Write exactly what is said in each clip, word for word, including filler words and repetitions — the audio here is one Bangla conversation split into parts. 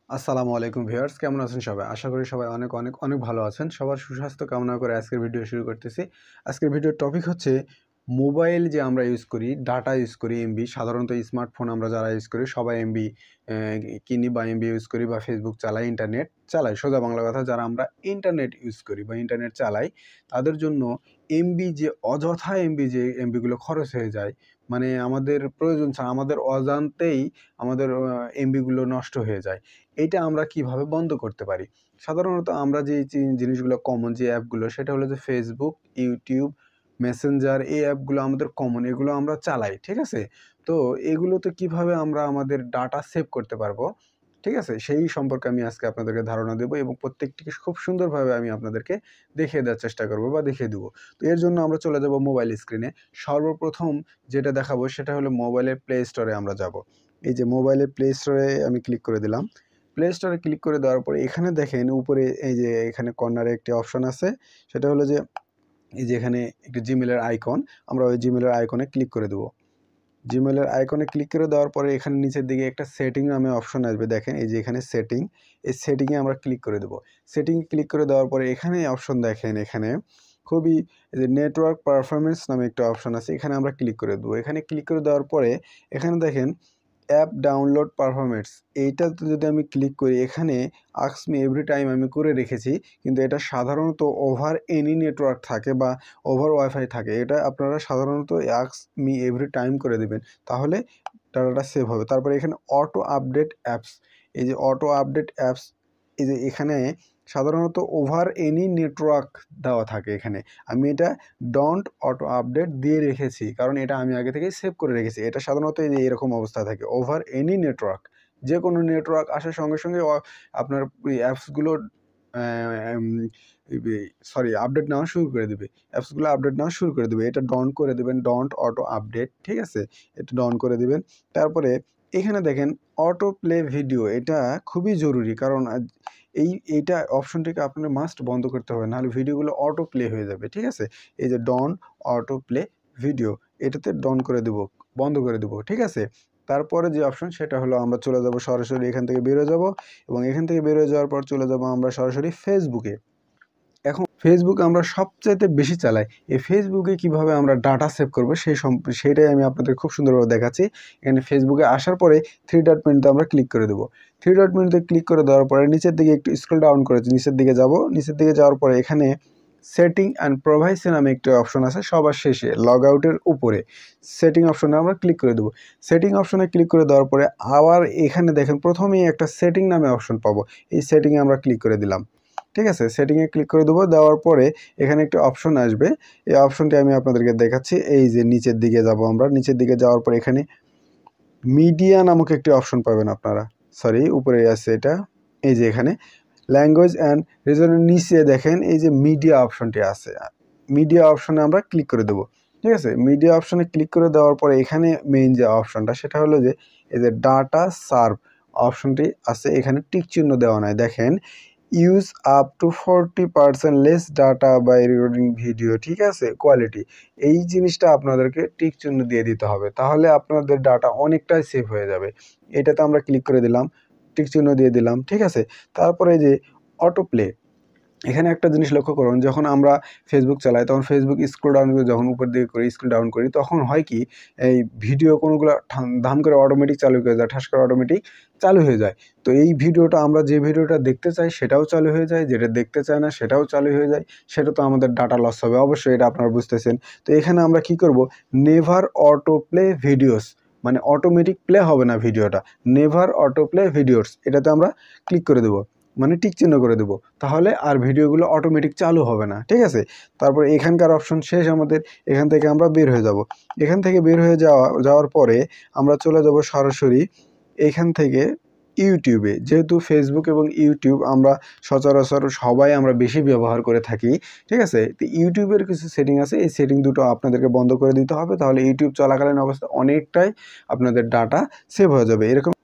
আসসালামু আলাইকুম ভিউয়ার্স, কেমন আছেন সবাই? আশা করি সবাই অনেক অনেক অনেক ভালো আছেন। সবার সুস্বাস্থ্য কামনা করে আজকের ভিডিও শুরু করতেছি। আজকের ভিডিওর টপিক হচ্ছে মোবাইল যে আমরা ইউজ করি, ডাটা ইউজ করি এমবি, সাধারণত স্মার্টফোন আমরা যারা ইউজ করি সবাই এমবি কিনি বা এমবি ইউজ করি বা ফেসবুক চালাই, ইন্টারনেট চালাই। সোজা বাংলা কথা, যারা আমরা ইন্টারনেট ইউজ করি বা ইন্টারনেট চালাই তাদের জন্য এমবি যে অযথা এমবি যে এমবিগুলো খরচ হয়ে যায়, মানে আমাদের প্রয়োজন ছাড়া আমাদের অজান্তেই আমাদের এমবিগুলো নষ্ট হয়ে যায়। এইটা আমরা কিভাবে বন্ধ করতে পারি? সাধারণত আমরা যে জি- জিনিসগুলো কমন যে অ্যাপগুলো, সেটা হলো যে ফেসবুক, ইউটিউব, মেসেঞ্জার, এই অ্যাপগুলো আমাদের কমন, এগুলো আমরা চালাই, ঠিক আছে? তো এগুলোতে কিভাবে আমরা আমাদের ডাটা সেভ করতে পারবো, ঠিক আছে, সেই সম্পর্কে আমি আজকে আপনাদেরকে ধারণা দেবো এবং প্রত্যেকটিকে খুব সুন্দরভাবে আমি আপনাদেরকে দেখিয়ে দেওয়ার চেষ্টা করব বা দেখিয়ে দেবো। তো এর জন্য আমরা চলে যাব মোবাইল স্ক্রিনে। সর্বপ্রথম যেটা দেখাবো সেটা হলো মোবাইলের প্লে স্টোরে আমরা যাব। এই যে মোবাইলের প্লে স্টোরে আমি ক্লিক করে দিলাম। প্লে স্টোরে ক্লিক করে দেওয়ার পরে এখানে দেখেন উপরে এই যে এখানে কর্নারে একটি অপশন আছে, সেটা হলো যে এই যে এখানে একটি জিমেলের আইকন, আমরা ওই জিমেলের আইকনে ক্লিক করে দেবো। জিমেলের আইকনে ক্লিক করে দেওয়ার পরে এখানে নিচের দিকে একটা সেটিং নামে অপশন আসবে, দেখেন এই যে এখানে সেটিং, এই সেটিংয়ে আমরা ক্লিক করে দেবো। সেটিংয়ে ক্লিক করে দেওয়ার পরে এখানে অপশন দেখেন, এখানে খুবই এই যে নেটওয়ার্ক পারফরমেন্স নামে একটা অপশন আছে, এখানে আমরা ক্লিক করে দেবো। এখানে ক্লিক করে দেওয়ার পরে এখানে দেখেন অ্যাপ ডাউনলোড পারফরমেন্স, এইটাতে যদি আমি ক্লিক করি, এখানে আস্ক মি এভরি টাইম আমি করে রেখেছি, কিন্তু এটা সাধারণত ওভার এনি নেটওয়ার্ক থাকে বা ওভার ওয়াইফাই থাকে। এটা আপনারা সাধারণত আস্ক মি এভরি টাইম করে দেবেন, তাহলে ডাটাটা সেভ হবে। তারপরে এখানে অটো আপডেট অ্যাপস, এই যে অটো আপডেট অ্যাপস, এই যে এখানে সাধারণত ওভার এনি নেটওয়ার্ক দেওয়া থাকে। এখানে আমি এটা ডন্ট অটো আপডেট দিয়ে রেখেছি, কারণ এটা আমি আগে থেকেই সেভ করে রেখেছি। এটা সাধারণত এই যে এরকম অবস্থা থাকে, ওভার এনি নেটওয়ার্ক, যে কোনো নেটওয়ার্ক আসার সঙ্গে সঙ্গে আপনার অ্যাপসগুলো সরি আপডেট নেওয়া শুরু করে দেবে, অ্যাপসগুলো আপডেট নেওয়া শুরু করে দেবে। এটা ডন করে দেবেন, ডন্ট অটো আপডেট, ঠিক আছে? এটা ডন করে দেবেন। তারপরে এখানে দেখেন অটো প্লে ভিডিও, এটা খুবই জরুরি, কারণ এই এইটা অপশনটিকে আপনার মাস্ট বন্ধ করতে হবে, নাহলে ভিডিওগুলো অটো প্লে হয়ে যাবে, ঠিক আছে? এই যে ডন অটো প্লে ভিডিও, এটাতে ডন করে দেব, বন্ধ করে দেবো, ঠিক আছে? তারপরে যে অপশন সেটা হলো আমরা চলে যাব সরাসরি, এখান থেকে বেরো যাব এবং এখান থেকে বেরো যাওয়ার পর চলে যাব আমরা সরাসরি ফেসবুকে। এখন ফেসবুক আমরা সবচাইতে বেশি চালাই। এই ফেসবুকে কিভাবে আমরা ডাটা সেভ করব সেই সেইটাই আমি আপনাদের খুব সুন্দরভাবে দেখাচ্ছি। এখানে ফেসবুকে আসার পরে থ্রি ডট মেনুতে আমরা ক্লিক করে দেবো। থ্রি ডট মেনুতে ক্লিক করে দেওয়ার পরে নিচের দিকে একটু স্ক্রল ডাউন করে নিচের দিকে যাব। নিচের দিকে যাওয়ার পরে এখানে সেটিং অ্যান্ড প্রাইভেসি নামে একটি অপশন আছে, সবার শেষে লগ আউটের উপরে সেটিং অপশনে আমরা ক্লিক করে দেবো। সেটিং অপশনে ক্লিক করে দেওয়ার পরে আবার এখানে দেখেন প্রথমেই একটা সেটিং নামে অপশন পাবো, এই সেটিংয়ে আমরা ক্লিক করে দিলাম, ঠিক আছে? সেটিংয়ে ক্লিক করে দেবো। দেওয়ার পরে এখানে একটা অপশন আসবে, এই অপশনটি আমি আপনাদেরকে দেখাচ্ছি। এই যে নিচের দিকে যাব আমরা, নিচের দিকে যাওয়ার পরে এখানে মিডিয়া নামক একটি অপশন পাবেন আপনারা, সরি উপরে আছে এটা, এই যে এখানে ল্যাঙ্গুয়েজ অ্যান্ড রিজনের নিচে দেখেন এই যে মিডিয়া অপশনটি আছে, মিডিয়া অপশনে আমরা ক্লিক করে দেবো, ঠিক আছে? মিডিয়া অপশনে ক্লিক করে দেওয়ার পরে এখানে মেইন যে অপশনটা সেটা হলো যে এই যে ডাটা সার্ভ অপশনটি আছে, এখানে টিক চিহ্ন দেওয়া নাই, দেখেন use up to forty percent less data by recording video, ঠিক আছে? কোয়ালিটি, এই জিনিসটা আপনাদেরকে টিক চিহ্ন দিয়ে দিতে হবে, তাহলে আপনাদের ডাটা অনেকটাই সেভ হয়ে যাবে। এটাতে আমরা ক্লিক করে দিলাম, টিক চিহ্ন দিয়ে দিলাম, ঠিক আছে? তারপরে যে অটো প্লে, এখানে একটা জিনিস লক্ষ্য করুন, যখন আমরা ফেসবুক চালাই তখন ফেসবুক স্ক্রল ডাউন করে যখন উপর দিকে করি, স্ক্রল ডাউন করি, তখন হয় কি এই ভিডিও কোনোগুলো ধাম করে অটোমেটিক চালু হয়ে যায়, ঠাস করে অটোমেটিক চালু হয়ে যায়। তো এই ভিডিওটা আমরা যে ভিডিওটা দেখতে চাই সেটাও চালু হয়ে যায়, যেটা দেখতে চাই না সেটাও চালু হয়ে যায়, সেটা তো আমাদের ডাটা লস হবে অবশ্যই, এটা আপনারা বুঝতেছেন। তো এখানে আমরা কি করব, নেভার অটো প্লে ভিডিওস, মানে অটোমেটিক প্লে হবে না ভিডিওটা, নেভার অটো প্লে ভিডিওস, এটাতে আমরা ক্লিক করে দেবো, মানে টিক চিহ্ন করে দেবো, তাহলে আর ভিডিওগুলো অটোমেটিক চালু হবে না, ঠিক আছে? তারপর এখানকার অপশন শেষ আমাদের, এখান থেকে আমরা বের হয়ে যাব। এখান থেকে বের হয়ে যাওয়া যাওয়ার পরে আমরা চলে যাব সরাসরি এখান থেকে ইউটিউবে, যেহেতু ফেসবুক এবং ইউটিউব আমরা সচরাচর সবাই আমরা বেশি ব্যবহার করে থাকি, ঠিক আছে? তো ইউটিউবের কিছু সেটিং আছে, এই সেটিং দুটো আপনাদেরকে বন্ধ করে দিতে হবে, তাহলে ইউটিউব চলাকালীন অবস্থায় অনেকটাই আপনাদের ডাটা সেভ হয়ে যাবে। এরকম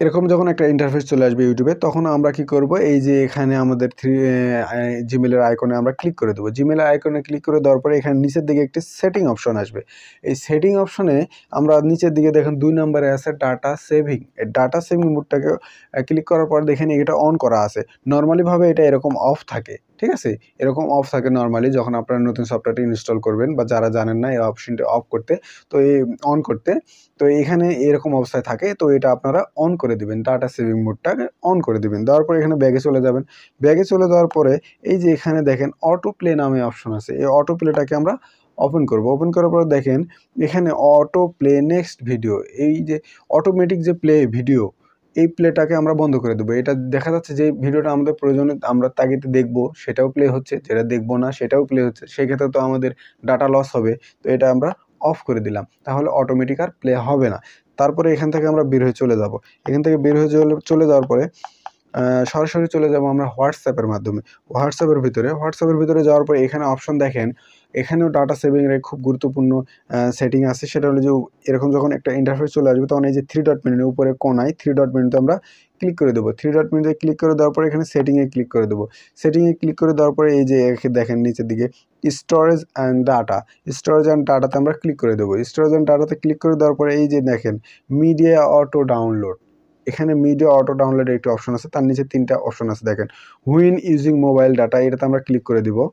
এরকম যখন একটা ইন্টারফেস চলে আসবে ইউটিউবে, তখন আমরা কি করব, এই যে এখানে আমাদের থ্রি জিমেলের আইকনে আমরা ক্লিক করে দেবো। জিমেলের আইকনে ক্লিক করে দেওয়ার পরে এখানে নিচের দিকে একটি সেটিং অপশন আসবে। এই সেটিং অপশনে আমরা নিচের দিকে দেখেন দুই নম্বরে আছে ডাটা সেভিং। এই ডাটা সেভিং মোডটাকে ক্লিক করার পর দেখেন এটা অন করা আছে। নর্মালিভাবে এটা এরকম অফ থাকে, ঠিক আছে, এরকম অফ থাকে নর্মালি যখন আপনারা নতুন সফটওয়্যারটি ইনস্টল করবেন, বা যারা জানেন না এই অপশনটি অফ করতে, তো এই অন করতে, তো এখানে এরকম অবস্থায় থাকে। তো এটা আপনারা অন করে দিবেন, ডাটা সেভিং মোডটাকে অন করে দিবেন। দেওয়ার পরে এখানে ব্যাগে চলে যাবেন। ব্যাগে চলে যাওয়ার পরে এই যে এখানে দেখেন অটো প্লে নামে অপশন আছে, এই অটো প্লেটাকে আমরা ওপেন করব। ওপেন করার পর দেখেন এখানে অটো প্লে নেক্সট ভিডিও, এই যে অটোমেটিক যে প্লে ভিডিও, এই প্লেটাকে আমরা বন্ধ করে দেবো। এটা দেখা যাচ্ছে যে ভিডিওটা আমাদের প্রয়োজনে আমরা তাগিদে দেখব সেটাও প্লে হচ্ছে, যেটা দেখবো না সেটাও প্লে হচ্ছে, সেক্ষেত্রে তো আমাদের ডাটা লস হবে। তো এটা আমরা অফ করে দিলাম, তাহলে অটোমেটিক আর প্লে হবে না। তারপরে এখান থেকে আমরা বের হয়ে চলে যাব। এখান থেকে বের হয়ে চলে যাওয়ার পরে সরাসরি চলে যাব আমরা হোয়াটসঅ্যাপের মাধ্যমে। হোয়াটসঅ্যাপের ভিতরে হোয়াটসঅ্যাপের ভিতরে যাওয়ার পরে এখানে অপশন দেখেন, এখানেও ডাটা সেভিংয়ের খুব গুরুত্বপূর্ণ সেটিং আছে। সেটা হলো যে এরকম যখন একটা ইন্টারফেস চলে আসবে, তখন এই যে থ্রি ডট মেনুর উপরে কোনায় থ্রি ডট মেনুতে আমরা ক্লিক করে দেবো। থ্রি ডট মেনুতে ক্লিক করে দেওয়ার পরে এখানে সেটিংয়ে ক্লিক করে দেবো। সেটিংয়ে ক্লিক করে দেওয়ার পরে এই যে দেখেন নিচের দিকে storage and data, storage and ডাটাতে আমরা ক্লিক করে দেবো। স্টোরেজ অ্যান্ড ডাটাতে ক্লিক করে দেওয়ার পরে এই যে দেখেন মিডিয়া অটো ডাউনলোড, এখানে মিডিয়া অটো ডাউনলোডের একটি অপশন আছে, তার নিচে তিনটা অপশন আছে দেখেন, হুইন ইউজিং মোবাইল ডাটা, এটাতে আমরা ক্লিক করে দিব।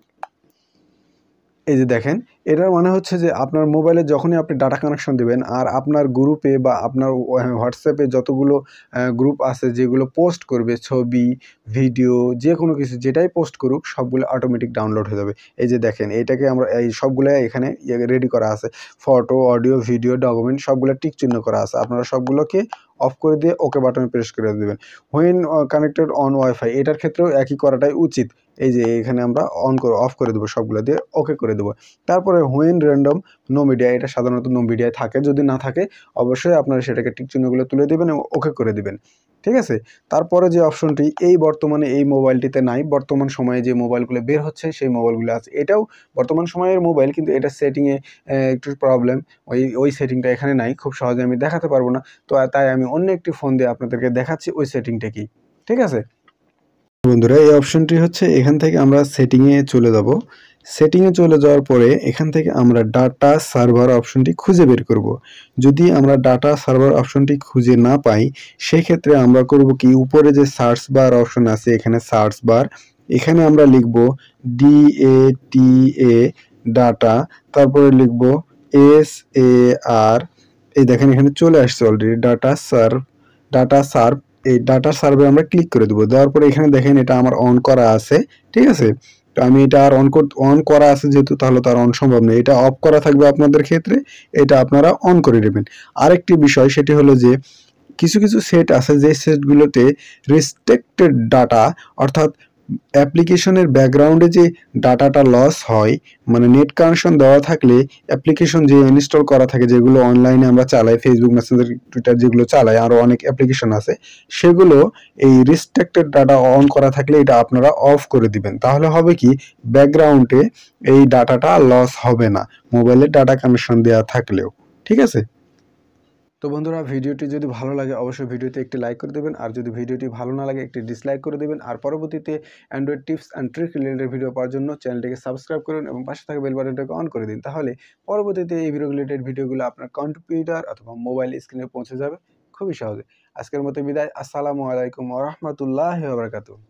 এই যে দেখেন, এটার মানে হচ্ছে যে আপনার মোবাইলে যখনই আপনি ডাটা কানেকশন দেবেন, আর আপনার গ্রুপে বা আপনার হোয়াটসঅ্যাপে যতগুলো গ্রুপ আছে যেগুলো পোস্ট করবে ছবি ভিডিও যে কোনো কিছু যেটাই পোস্ট করুক, সবগুলো অটোমেটিক ডাউনলোড হয়ে যাবে। এই যে দেখেন এটাকে আমরা এই সবগুলো এখানে রেডি করা আছে, ফটো অডিও ভিডিও ডকুমেন্ট সবগুলো টিক চিহ্ন করা আছে। আপনারা সবগুলোকে অফ করে দিয়ে ওকে বাটনে প্রেস করে দেবেন। হোয়েন কানেক্টেড অন ওয়াইফাই, এটার ক্ষেত্রেও একই করাটাই উচিত। এই যে এখানে আমরা অন করে অফ করে দেবো, সবগুলো দিয়ে ওকে করে দেবো। তারপরে হোয়েন র্যান্ডম নো মিডিয়া, এটা সাধারণত নো মিডিয়ায় থাকে, যদি না থাকে অবশ্যই আপনারা সেটাকে টিক চিহ্নগুলো তুলে দেবেন এবং ওকে করে দেবেন, ঠিক আছে। তারপরে যে অপশনটি এই বর্তমানে এই মোবাইলটিতে নাই, বর্তমান সময়ে যে মোবাইলগুলো বের হচ্ছে সেই মোবাইলগুলো আছে, এটাও বর্তমান সময়ের মোবাইল, কিন্তু এটা সেটিংয়ে একটু প্রবলেম, ওই ওই সেটিংটা এখানে নাই, খুব সহজে আমি দেখাতে পারবো না। তো তাই আমি অন্য একটি ফোন দিয়ে আপনাদেরকে দেখাচ্ছি ওই সেটিংটা কি, ঠিক আছে বন্ধুরা। এই অপশনটি হচ্ছে এখান থেকে আমরা সেটিংয়ে চলে যাব। সেটিংয়ে চলে যাওয়ার পরে এখান থেকে আমরা ডাটা সার্ভার অপশনটি খুঁজে বের করব। যদি আমরা ডাটা সার্ভার অপশনটি খুঁজে না পাই, সেক্ষেত্রে আমরা করব কি, উপরে যে সার্চ বার অপশন আছে এখানে সার্চ বার, এখানে আমরা লিখব D A T A data, তারপরে লিখব এস এ আর, এই দেখেন এখানে চলে আসছে already data save, data save, এই ডাটা সার্ভে আমরা ক্লিক করে দেবো। দেওয়ার পরে এখানে দেখেন এটা আমার অন করা আছে, ঠিক আছে। তো আমি এটা আর অন অন করা আছে যেহেতু, তাহলে তো আর অন সম্ভব নেই, এটা অফ করা থাকবে আপনাদের ক্ষেত্রে, এটা আপনারা অন করে নেবেন। আরেকটি বিষয় সেটি হলো যে কিছু কিছু সেট আছে যে সেটগুলোতে রেস্ট্রিক্টেড ডাটা, অর্থাৎ অ্যাপ্লিকেশনের ব্যাকগ্রাউন্ডে যে ডাটাটা লস হয়, মানে নেট কানেকশন দেওয়া থাকলে অ্যাপ্লিকেশন যে ইনস্টল করা থাকে, যেগুলো অনলাইনে আমরা চালাই, ফেসবুক মেসেঞ্জার টুইটার যেগুলো চালাই, আরও অনেক অ্যাপ্লিকেশন আছে, সেগুলো এই রেস্ট্রিক্টেড ডাটা অন করা থাকলে এটা আপনারা অফ করে দিবেন। তাহলে হবে কি, ব্যাকগ্রাউন্ডে এই ডাটাটা লস হবে না মোবাইলের ডাটা কানেকশন দেওয়া থাকলেও, ঠিক আছে। তো বন্ধুরা, ভিডিওটি যদি ভালো লাগে অবশ্যই ভিডিওতে একটি লাইক করে দেবেন, আর যদি ভিডিওটি ভালো না লাগে একটি ডিসলাইক করে দেবেন। আর পরবর্তীতে Android tips and trick related video পাওয়ার জন্য চ্যানেলটিকে সাবস্ক্রাইব করুন এবং পাশে থাকা বেল বাটনটাকে অন করে দিন, তাহলে পরবর্তীতে এই ভিডিও রিলেটেড ভিডিওগুলো আপনার কম্পিউটার অথবা মোবাইল স্ক্রিনে পৌঁছে যাবে খুবই সহজে। আজকের মতো বিদায়, আসসালামু আলাইকুম ওয়া রাহমাতুল্লাহি ওয়া বারাকাতুহু।